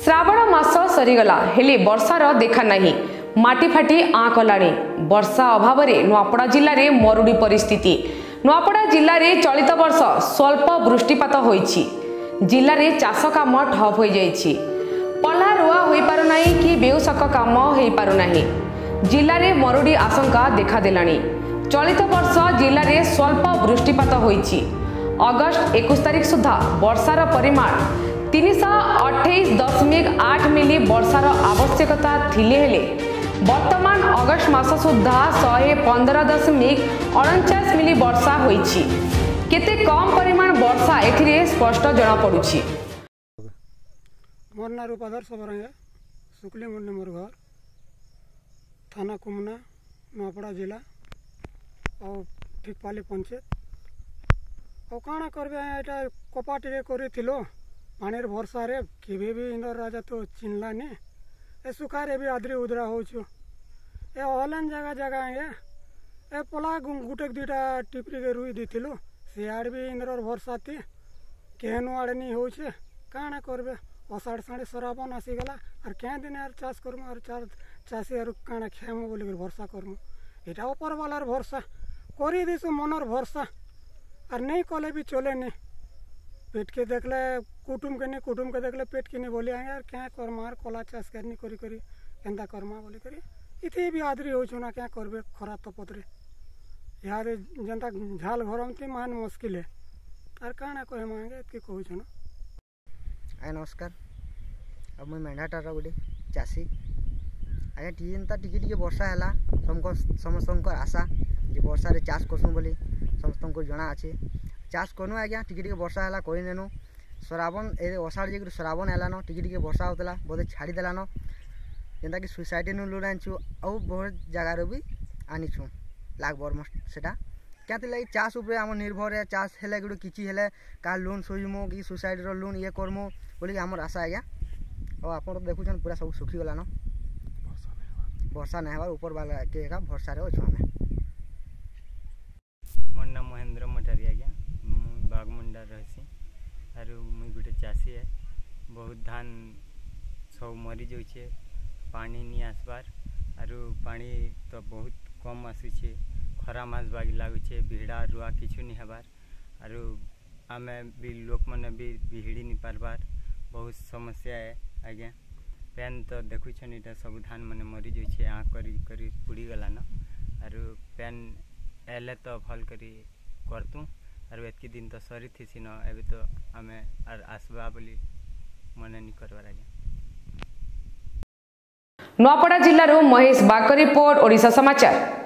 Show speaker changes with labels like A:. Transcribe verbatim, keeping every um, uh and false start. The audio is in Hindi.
A: श्रावण मास सरीगला हेले वर्षार देखा नहीं माटी फाटी आँ कलाणी। वर्षा अभाव में नुआपड़ा जिले में मरुड़ी परिस्थिति। नुआपड़ा जिले में चलित वर्ष स्वल्प वृष्टिपात होईछि। जिले में चाष काम ठप हो जाइछि। पल्ला रुआ हो पारुना कि बेउसक काम हो पारुना। जिले में मरुड़ी आशंका देखा देलानी। चलित वर्ष जिले में स्वल्प वृष्टिपात होईछि। अगस्ट इक्कीस तारिख सुधा वर्षार परिमाण तीन सौ अठाईस दशमिक आठ मिली वर्षार आवश्यकता थिले हेले वर्तमान अगस्ट मास सुधा सौ पंद्रह दशमिक अड़चाश मिली वर्षा होईछि। केते कम परिमाण वर्षा एथिरे स्पष्ट जना पड़ुछि।
B: मोर ना रूपाधर सबरंगे सुकली मुंडे मोर घर थाना कुमना नुआपड़ा जिला और ठीकपाली पंचायत और काଣା करबे एटा कपाटी करिथिलो पानीर भरसा रे केबे भी इंदर राजा तो चिन्हलानी ए सुखारे भी आदरी उदरा होछु ए ऑनलाइन जगह जगह है ए पला गुटे दुटा टिपरी के रुई दिथिलो से आड़ भी इंदर भरसा थी केहनु आड़े नहीं होछे काଣା करबे अषाढ़ साढ़े सराबन आसीगला और क्या दिन यार चाष करमु और चार चाषी और काଣା खेमु बोली कर भरसा करमु एटा ऊपर वालार भरसा करी दिसु मनर भरसा और नहीं कले भी चले नहीं पेट के देखले कुटुम के नहीं कुटुम के देखले पेट के नहीं बोले यार क्या करमा कला चाष करनी करी करी केंदा करमा बोली करी इथे भी आदरी हो ना क्या करबे खरा तपतरे यार जनता झाल घरमती मान मुश्किल है और काଣା कहे मांगे कि कहू ना।
C: आए नमस्कार अब मुई मेढाटार गोटे चाषी आज्ञा टी एंता टिके टिके वर्षा है समस्त आशा जे वर्षा रे चाष करसुँ बोली समस्त को जना अच्छे चाष करूँ आज्ञा टिके टिके वर्षा है करनेनु श्रावण ए अषाढ़ जे श्रावण है टिके टिके वर्षा होता बोधे छाड़ी देलान जेनता कि सोसाइटी नु लोन आनीचु आउ बहुत जगार भी आनीचु लाख बर्म सेटा क्या लगे चाष उपरे आम निर्भर है चाष हेले गोटे किछि हेले का लोन सोइमु कि सोसाइटी रो लोन ये करमु बोली आमर आशा आज्ञा और आप देखुन पूरा सब सुखी गलान वर्षा नहीं हबार ऊपर वाला के भरसा अच्छे आम।
D: मोर नाम महेंद्र मटारी आज्ञा मुई बागमुंडा रही आर मुई गोटे चाषी है बहुत धान सब मरी जाऊे पानी नहीं आसबार आरु पानी तो बहुत कम आसूचे खरा मास बागी लगुचे भिड़ा रुआ किछु नहीं हबार आरु आमे भी लोक मैंने भी भिड़ी नहीं पारबार बहुत समस्या है आज्ञा पेन तो देखुन इटा सब धान मैंने मरी जाऊे आ करी करी पुड़ी गलान आरु पेन एले तो भल करी करतु आरु एतकी दिन तो सरी थी न एबे तो आमे आर आसबा बोली मन नहीं करबार आज्ञा।
A: नुआपड़ा जिल्लारू महेश बाग रिपोर्ट ओडिशा समाचार।